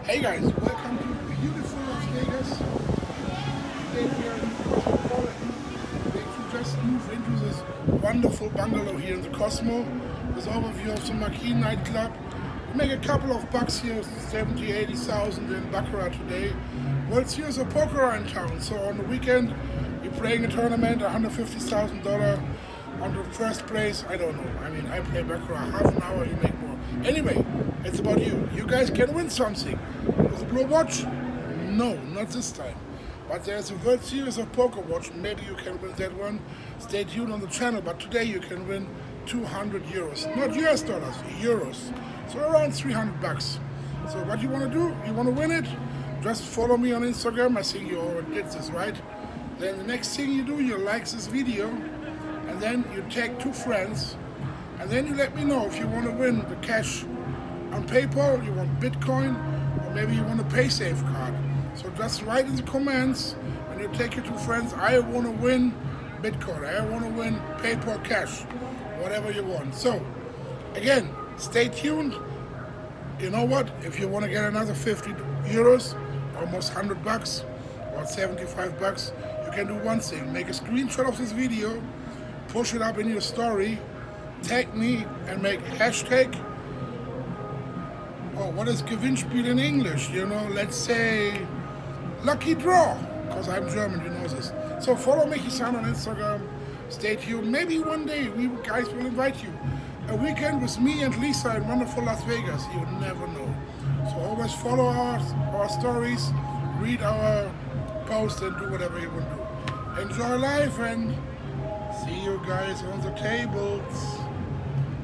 Hey guys, welcome to beautiful Las Vegas. Today we are in Cosmopolitan. We just moved into this wonderful bungalow here in the Cosmo. This overview of the Marquee nightclub. We make a couple of bucks here, 70, 80,000 in Baccarat today. World Series of Poker are in town, so on the weekend we're playing a tournament, $150,000 on the first place. I don't know. I mean, I play Baccarat half an hour, you make more. Anyway, it's about you. You guys can win something. With a blue watch? No, not this time. But there's a World Series of Poker watch. Maybe you can win that one. Stay tuned on the channel. But today you can win 200 euros. Not US dollars, euros. So around 300 bucks. So what you want to do? You want to win it? Just follow me on Instagram. I think you already did this, right? Then the next thing you do, you like this video. And then you tag 2 friends. And then you let me know if you want to win the cash on PayPal, you want Bitcoin, or maybe you want a PaySafe card. So just write in the comments and you take your 2 friends, I want to win Bitcoin, I want to win PayPal cash, whatever you want. So again, stay tuned. You know what? If you want to get another 50 euros, almost 100 bucks, or 75 bucks, you can do one thing. Make a screenshot of this video, push it up in your story, tag me and make hashtag, oh, what is Gewinnspiel in English? You know, let's say lucky draw, because I'm German, you know this. So follow Michi-san on Instagram, stay tuned. Maybe one day we guys will invite you. A weekend with me and Lisa in wonderful Las Vegas, you never know. So always follow our stories, read our posts and do whatever you want to do. Enjoy life and see you guys on the tables.